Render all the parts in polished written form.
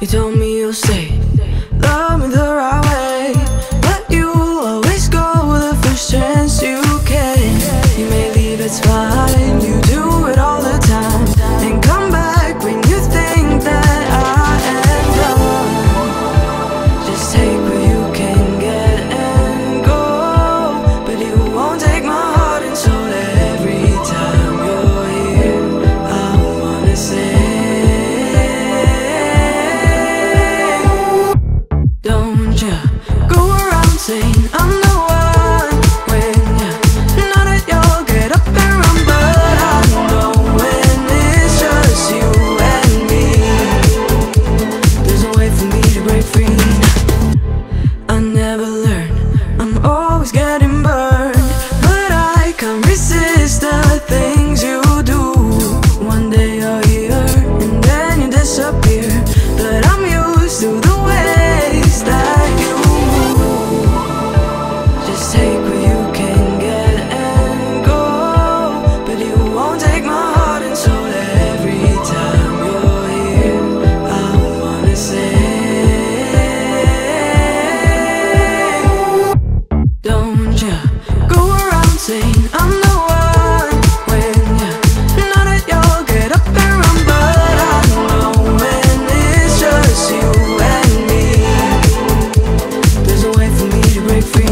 You told me you'll stay, love me the right way, but you always go the first chance you can. You may leave, it's fine, you do it all the time, and come back when you think that I am done. Just take what you can get and go, but you won't take my heart and soul. Every time you're here, I wanna say, don't you go around saying I'm the one, when you know that you'll get up and run. But I know when it's just you and me, there's no way for me to break free. I never learn, I'm always getting burned, but I can't resist the things you do. One day you're here and then you disappear, but I'm used to the ways that you move. Just take what you can get and go, but you won't take my heart and soul. Every time you're here, I wanna say, don't you go around saying I'm the one, when you know that you'll get up and run. But I know when it's just you and me, there's no way for me to break free.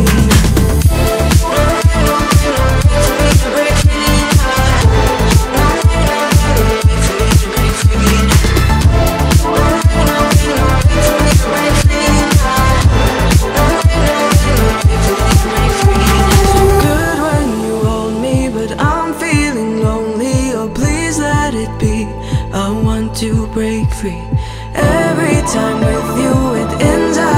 So good when you hold me, but I'm feeling lonely. Oh, please let it be. I want to break free. Every time with you, it ends